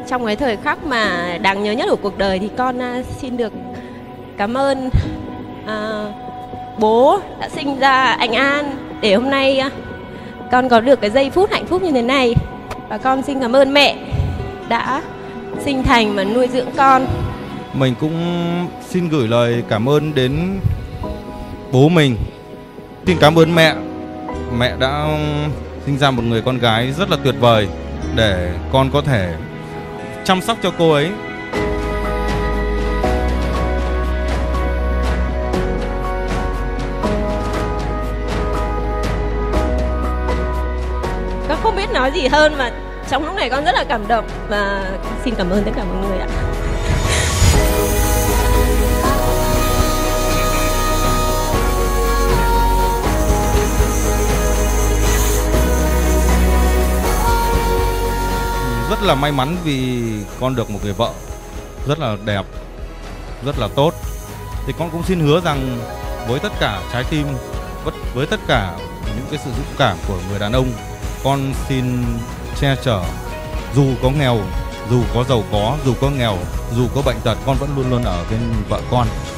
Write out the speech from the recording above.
trong cái thời khắc mà đáng nhớ nhất của cuộc đời thì con xin được cảm ơn bố đã sinh ra anh An để hôm nay con có được cái giây phút hạnh phúc như thế này. Và con xin cảm ơn mẹ đã sinh thành và nuôi dưỡng con. Mình cũng xin gửi lời cảm ơn đến bố mình. Xin cảm ơn mẹ. Mẹ đã sinh ra một người con gái rất là tuyệt vời để con có thể chăm sóc cho cô ấy. Con không biết nói gì hơn mà trong lúc này con rất là cảm động và xin cảm ơn tất cả mọi người ạ. Rất là may mắn vì con được một người vợ rất là đẹp, rất là tốt. Thì con cũng xin hứa rằng với tất cả trái tim, với tất cả những cái sự dũng cảm của người đàn ông, con xin che chở. Dù có nghèo, dù có giàu có, dù có nghèo, dù có bệnh tật, con vẫn luôn luôn ở bên vợ con.